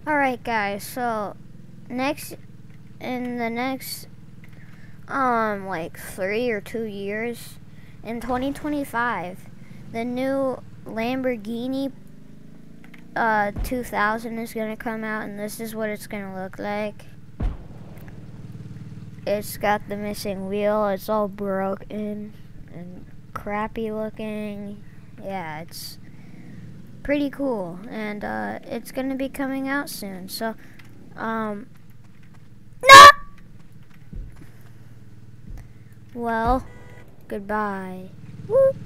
Alright guys, so in the next like 3 or 2 years, in 2025, the new Lamborghini 2000 is gonna come out, and this is what it's gonna look like. It's got the missing wheel, it's all broken and crappy looking. Yeah, it's pretty cool, and it's gonna be coming out soon. So no! Well, goodbye. Woo!